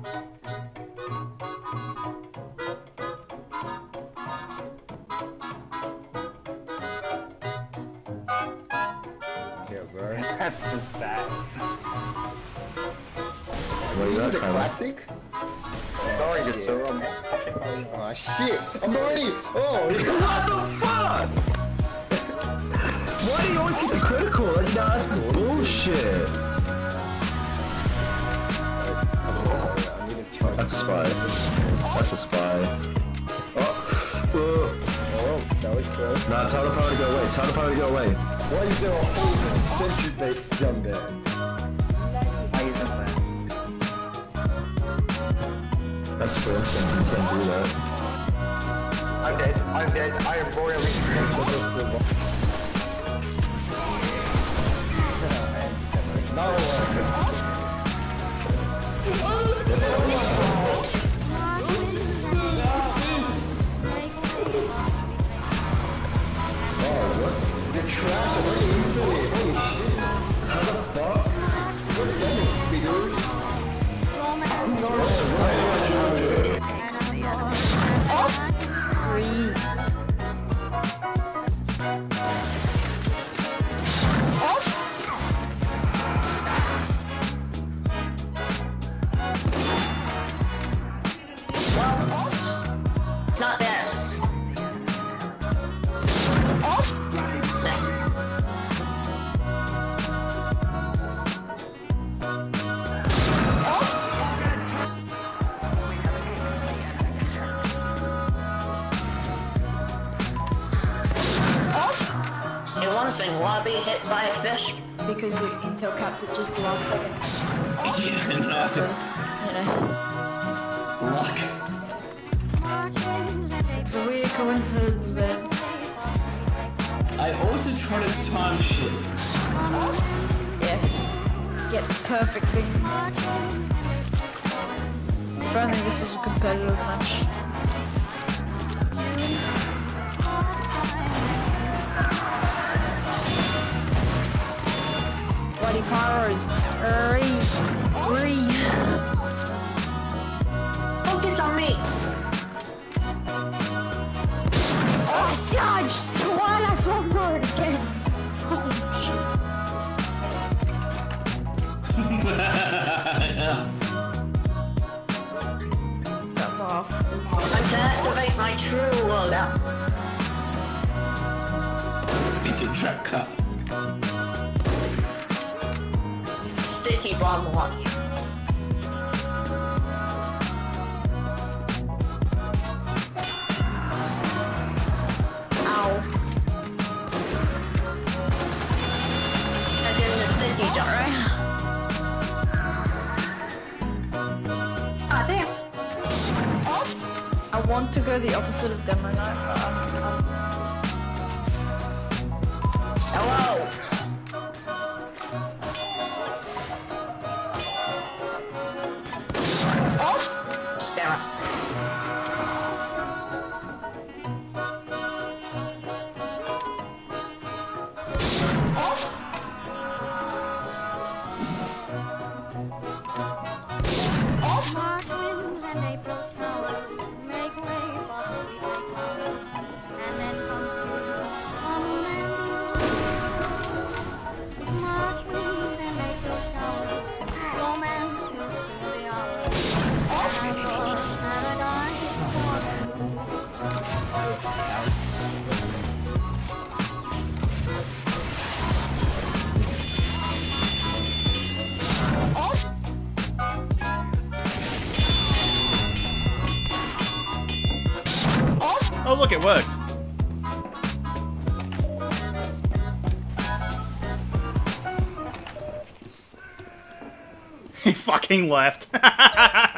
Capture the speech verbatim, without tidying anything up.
Yeah, bro. That's just sad. What is it, a classic? Sorry, good sir. I'm... Oh shit! I'm already. Oh, What the fuck? Why do you always get the critical? That's, no, that's bullshit. That's a spy. That's a spy. Oh, oh, that was close. Nah, tell the power to go away. Tell the power to go away. Why is there a whole sentry-based jump there? That's fair. You can't do that. I'm dead. I'm dead. I am royally screwed. No. Oh, what? You're trash. I'm already instantly. Holy shit. How the fuck? What is that speed, dude? I'm not Not there. Off. Next. Off. Off. You want to think why be hit by a fish? Because the intel capped at just the last second. Yeah, no. So, you know. Luck. It's a weird coincidence, but... I also try to time shit. yeah. Get perfect things. If only this was a competitive match. Bloody pyros. Hurry. Hurry. Focus on me. Dodged! Why did I fall forward again? Oh shit. Jump off. I can activate my true loadout. It's a trap cut. Sticky bomb launch. Ah, there. I want to go the opposite of Demo Knight, but I'm, I'm... Hello. Off. There. Off. Oh look, it worked! He fucking left.